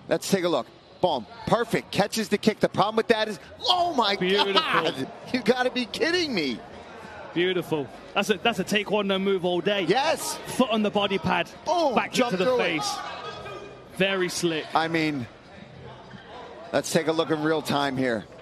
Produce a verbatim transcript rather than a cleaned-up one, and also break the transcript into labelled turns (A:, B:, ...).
A: Let's take a look. Boom. Perfect. Catches the kick. The problem with that is, oh my
B: Beautiful.
A: God. You got to be kidding me.
B: Beautiful. That's a that's a taekwondo move all day.
A: Yes.
B: Foot on the body pad.
A: Boom.
B: Back
A: Jump
B: to the
A: through
B: face.
A: It.
B: Very slick.
A: I mean, let's take a look in real time here.